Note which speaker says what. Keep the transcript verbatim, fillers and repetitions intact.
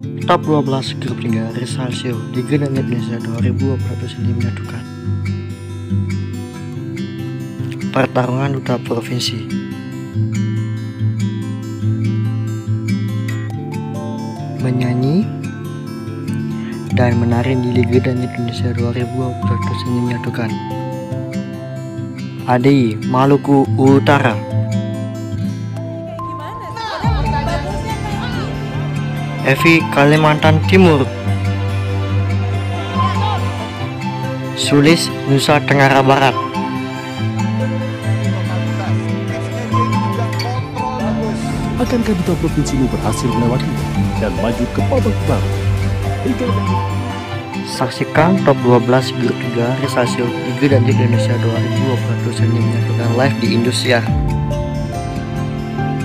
Speaker 1: Top dua belas grup Liga Risalsio Liga dan Indonesia dua ribu dua puluh satu ini menyatukan pertarungan duta provinsi, menyanyi dan menari di Liga dan Indonesia dua ribu dua puluh satu ini menyatukan A D I Maluku Utara, Evi Kalimantan Timur, Sulis Nusa Tenggara Barat.
Speaker 2: Akankah duta provinsi ini berhasil melewati dan maju ke babak baru?
Speaker 1: Saksikan top dua belas grup Liga Risalsio Liga dan Indonesia dua ribu dua puluh satu ini menyatukan live di Indosiar.